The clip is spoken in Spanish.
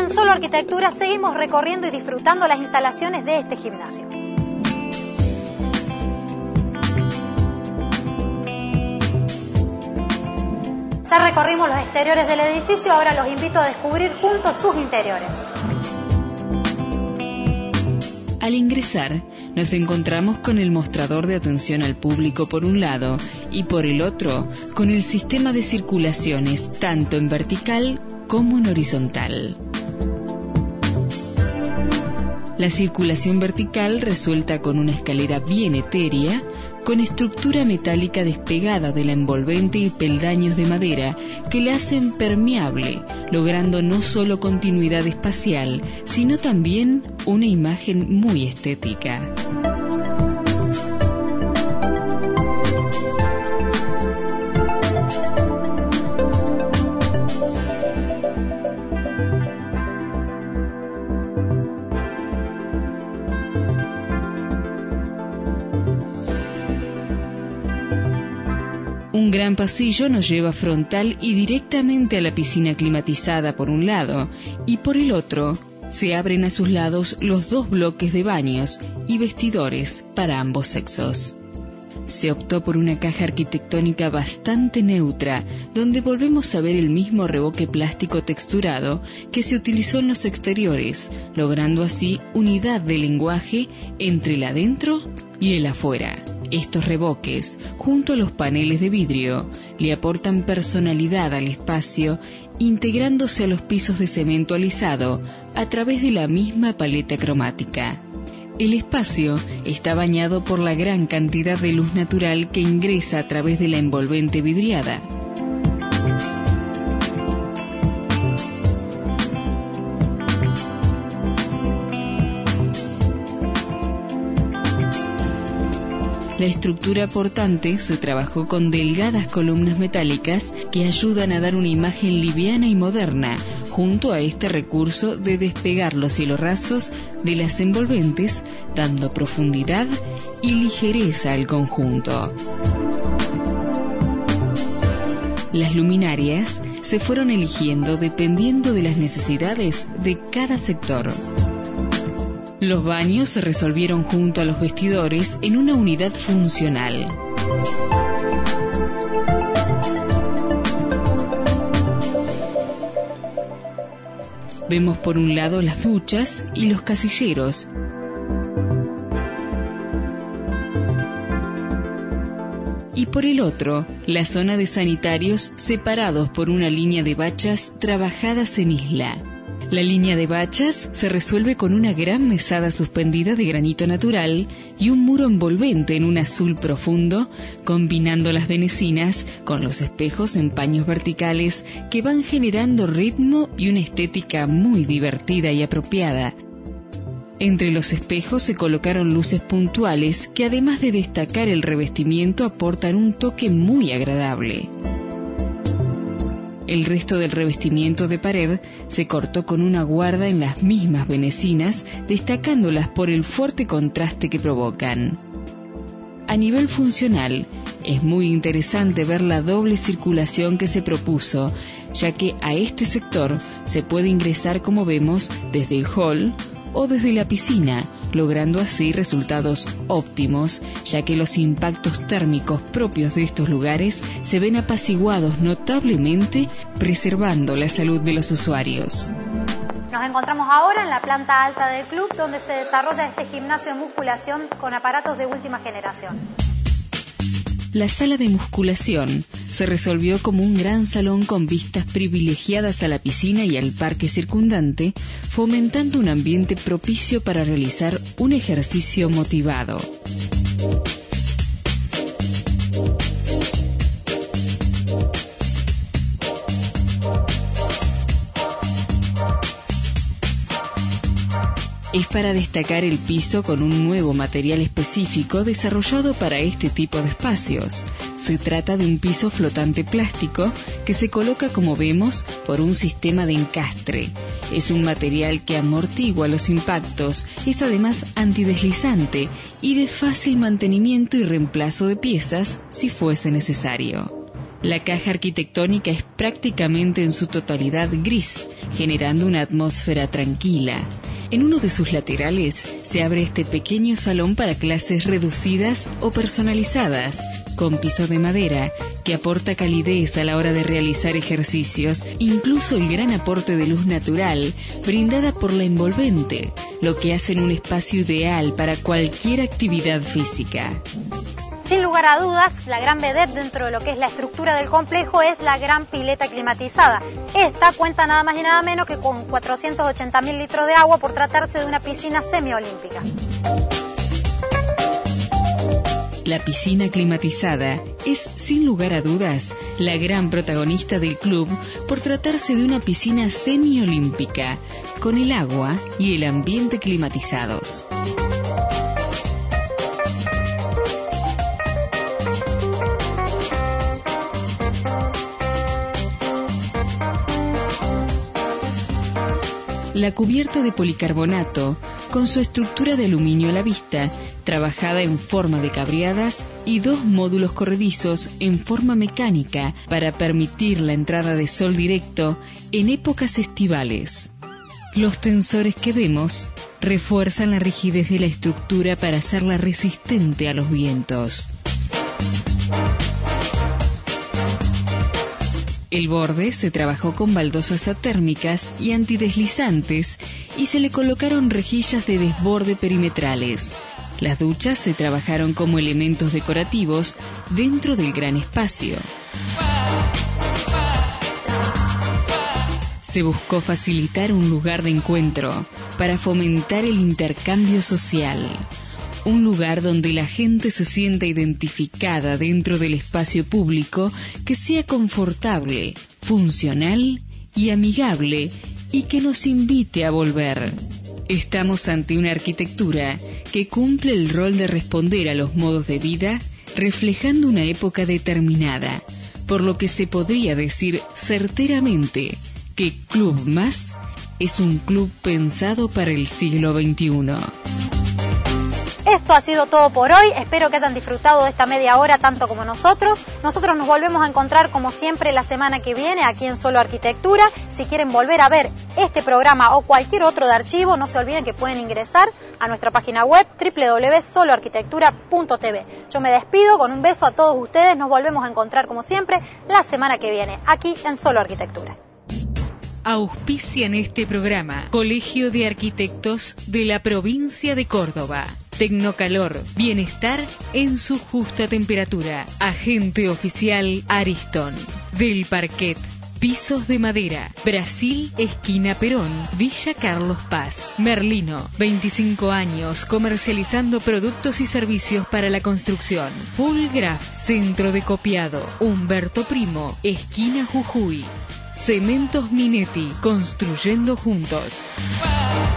en Solo Arquitectura seguimos recorriendo y disfrutando las instalaciones de este gimnasio. Ya recorrimos los exteriores del edificio, ahora los invito a descubrir juntos sus interiores. Al ingresar, nos encontramos con el mostrador de atención al público por un lado y por el otro con el sistema de circulaciones tanto en vertical como en horizontal. La circulación vertical resuelta con una escalera bien etérea, con estructura metálica despegada de la envolvente y peldaños de madera que la hacen permeable, logrando no solo continuidad espacial, sino también una imagen muy estética. Un gran pasillo nos lleva frontal y directamente a la piscina climatizada por un lado, y por el otro se abren a sus lados los dos bloques de baños y vestidores para ambos sexos. Se optó por una caja arquitectónica bastante neutra, donde volvemos a ver el mismo revoque plástico texturado que se utilizó en los exteriores, logrando así unidad de lenguaje entre el adentro y el afuera. Estos revoques, junto a los paneles de vidrio, le aportan personalidad al espacio, integrándose a los pisos de cemento alisado a través de la misma paleta cromática. El espacio está bañado por la gran cantidad de luz natural que ingresa a través de la envolvente vidriada. La estructura portante se trabajó con delgadas columnas metálicas que ayudan a dar una imagen liviana y moderna, junto a este recurso de despegar los hielorrazos de las envolventes, dando profundidad y ligereza al conjunto. Las luminarias se fueron eligiendo dependiendo de las necesidades de cada sector. Los baños se resolvieron junto a los vestidores en una unidad funcional. Vemos por un lado las duchas y los casilleros. Y por el otro, la zona de sanitarios separados por una línea de bachas trabajadas en isla. La línea de bachas se resuelve con una gran mesada suspendida de granito natural y un muro envolvente en un azul profundo, combinando las venecinas con los espejos en paños verticales que van generando ritmo y una estética muy divertida y apropiada. Entre los espejos se colocaron luces puntuales que, además de destacar el revestimiento, aportan un toque muy agradable. El resto del revestimiento de pared se cortó con una guarda en las mismas venecinas, destacándolas por el fuerte contraste que provocan. A nivel funcional, es muy interesante ver la doble circulación que se propuso, ya que a este sector se puede ingresar, como vemos, desde el hall o desde la piscina, logrando así resultados óptimos, ya que los impactos térmicos propios de estos lugares se ven apaciguados notablemente, preservando la salud de los usuarios. Nos encontramos ahora en la planta alta del club, donde se desarrolla este gimnasio de musculación con aparatos de última generación. La sala de musculación se resolvió como un gran salón con vistas privilegiadas a la piscina y al parque circundante, fomentando un ambiente propicio para realizar un ejercicio motivado. Es para destacar el piso con un nuevo material específico desarrollado para este tipo de espacios. Se trata de un piso flotante plástico que se coloca, como vemos, por un sistema de encastre. Es un material que amortigua los impactos, es además antideslizante y de fácil mantenimiento y reemplazo de piezas si fuese necesario. La caja arquitectónica es prácticamente en su totalidad gris, generando una atmósfera tranquila. En uno de sus laterales se abre este pequeño salón para clases reducidas o personalizadas, con piso de madera que aporta calidez a la hora de realizar ejercicios, incluso el gran aporte de luz natural brindada por la envolvente, lo que hacen un espacio ideal para cualquier actividad física. Sin lugar a dudas, la gran vedette dentro de lo que es la estructura del complejo es la gran pileta climatizada. Esta cuenta nada más y nada menos que con 480.000 litros de agua por tratarse de una piscina semiolímpica. La piscina climatizada es, sin lugar a dudas, la gran protagonista del club por tratarse de una piscina semiolímpica, con el agua y el ambiente climatizados. La cubierta de policarbonato, con su estructura de aluminio a la vista, trabajada en forma de cabreadas, y 2 módulos corredizos en forma mecánica para permitir la entrada de sol directo en épocas estivales. Los tensores que vemos refuerzan la rigidez de la estructura para hacerla resistente a los vientos. El borde se trabajó con baldosas atérmicas y antideslizantes y se le colocaron rejillas de desborde perimetrales. Las duchas se trabajaron como elementos decorativos dentro del gran espacio. Se buscó facilitar un lugar de encuentro para fomentar el intercambio social. Un lugar donde la gente se sienta identificada dentro del espacio público, que sea confortable, funcional y amigable, y que nos invite a volver. Estamos ante una arquitectura que cumple el rol de responder a los modos de vida, reflejando una época determinada, por lo que se podría decir certeramente que Club Más es un club pensado para el siglo XXI. Esto ha sido todo por hoy, espero que hayan disfrutado de esta media hora tanto como nosotros. Nosotros nos volvemos a encontrar como siempre la semana que viene aquí en Solo Arquitectura. Si quieren volver a ver este programa o cualquier otro de archivo, no se olviden que pueden ingresar a nuestra página web www.soloarquitectura.tv. Yo me despido con un beso a todos ustedes, nos volvemos a encontrar como siempre la semana que viene aquí en Solo Arquitectura. Auspician este programa Colegio de Arquitectos de la Provincia de Córdoba. Tecnocalor, bienestar en su justa temperatura. Agente oficial Ariston. Del Parquet, pisos de madera. Brasil, esquina Perón, Villa Carlos Paz. Merlino, 25 años comercializando productos y servicios para la construcción. Fullgraf, centro de copiado. Humberto Primo, esquina Jujuy. Cementos Minetti, construyendo juntos.